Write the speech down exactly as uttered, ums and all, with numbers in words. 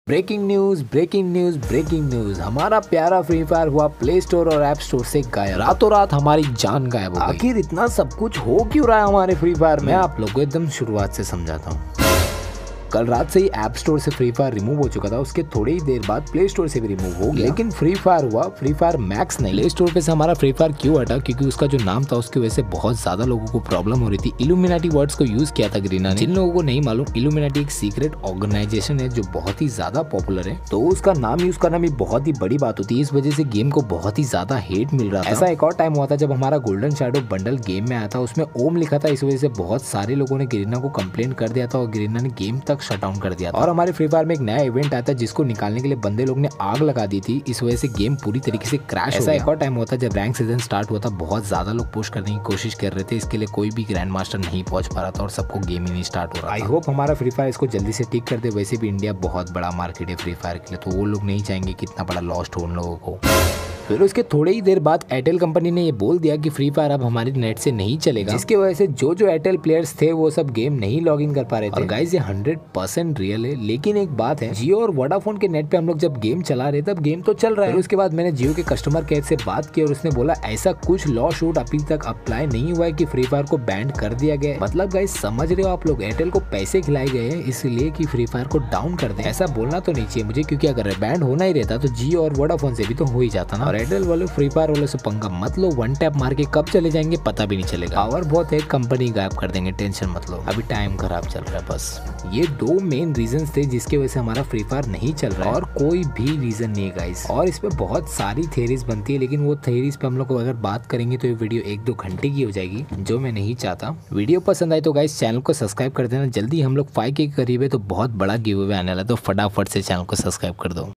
Breaking news breaking news breaking news हमारा प्यारा free fire हुआ प्ले स्टोर और ऐप स्टोर से गायब। रातों रात हमारी जान गायब हो गई। आखिर इतना सब कुछ हो क्यों रहा है हमारे फ्री फायर में? आप लोगों को एकदम शुरुआत से समझाता हूँ। कल रात से ही ऐप स्टोर से फ्री फायर रिमूव हो चुका था, उसके थोड़ी ही देर बाद प्ले स्टोर से भी रिमूव हो गया, लेकिन फ्री फायर हुआ फ्री फायर मैक्स नहीं। प्ले स्टोर पे से हमारा फ्री फायर क्यों हटा? क्योंकि उसका जो नाम था उसकी वजह से बहुत ज्यादा लोगों को प्रॉब्लम हो रही थी। इल्यूमिनाटी वर्ड्स को यूज किया था ग्रीना ने। जिन लोगों को नहीं मालूम, इल्यूमिनाटी एक सीक्रेट ऑर्गेनाइजेशन है जो बहुत ही ज्यादा पॉपुलर है, तो उसका नाम यूज करना भी बहुत ही बड़ी बात होती है। इस वजह से गेम को बहुत ही ज्यादा हेट मिल रहा था। ऐसा एक और टाइम हुआ था जब हमारा गोल्डन शैडो बंडल गेम में आया था, उसमें ओम लिखा था। इस वजह से बहुत सारे लोगों ने ग्रीना को कंप्लेंट कर दिया था और ग्रीना ने गेम तक शट डाउन कर दिया था। और हमारे फ्री फायर में एक नया इवेंट आया था जिसको निकालने के लिए बंदे लोग ने आग लगा दी थी। इस वजह से गेम पूरी तरीके से क्रैश हो गया। एक और टाइम हुआ था जब रैंक सीजन स्टार्ट हुआ था, बहुत ज्यादा लोग पुश करने की कोशिश कर रहे थे, इसके लिए कोई भी ग्रैंड मास्टर नहीं पहुंच पा रहा था और सबको गेम ही नहीं स्टार्ट हो रहा था। आई होप हमारा फ्री फायर इसको जल्दी से ठीक कर दे। वैसे भी इंडिया बहुत बड़ा मार्केट है फ्री फायर के लिए, तो वो लोग नहीं चाहेंगे कि इतना बड़ा लॉस्ट हो उन लोगों को। फिर उसके थोड़े ही देर बाद एयरटेल कंपनी ने ये बोल दिया कि फ्री फायर अब हमारे नेट से नहीं चलेगा, जिसकी वजह से जो जो एयरटेल प्लेयर्स थे वो सब गेम नहीं लॉग इन कर पा रहे थे। और गाइस ये हंड्रेड परसेंट रियल है, लेकिन एक बात है, जियो और वोडाफोन के नेट पे हम लोग जब गेम चला रहे तब गेम तो चल रहा है। उसके बाद मैंने जियो के कस्टमर केयर से बात की और उसने बोला ऐसा कुछ लॉ शूट अभी तक अप्लाई नहीं हुआ है कि फ्री फायर को बैन कर दिया गया है। मतलब गाइस समझ रहे हो आप लोग, एयरटेल को पैसे खिलाए गए हैं इसलिए कि फ्री फायर को डाउन कर दे। ऐसा बोलना तो नहीं चाहिए मुझे, क्योंकि अगर बैन होना ही रहता तो जियो और वोडाफोन से भी तो हो ही जाता ना। और एयरटेल वाले फ्री फायर वाले से पंगा मत लो, वन टैप मार के कब चले जाएंगे पता भी नहीं चलेगा। पावर बहुत है, कंपनी गायब कर देंगे, टेंशन मत लो, अभी टाइम खराब चल रहा है बस। ये दो मेन रीजंस थे जिसकी वजह से हमारा फ्री फायर नहीं चल रहा है, और कोई भी रीजन नहीं है गाइस। और इस पे बहुत सारी थ्योरीज बनती है, लेकिन वो थ्योरीज पे हम लोग अगर बात करेंगे तो ये वीडियो एक दो घंटे की हो जाएगी, जो मैं नहीं चाहता। वीडियो पसंद आए तो गाइस चैनल को सब्सक्राइब कर देना। जल्दी हम लोग फाइव के करीब है तो बहुत बड़ा गिव अवे आने वाला है, तो फटाफट से चैनल को सब्सक्राइब कर दो।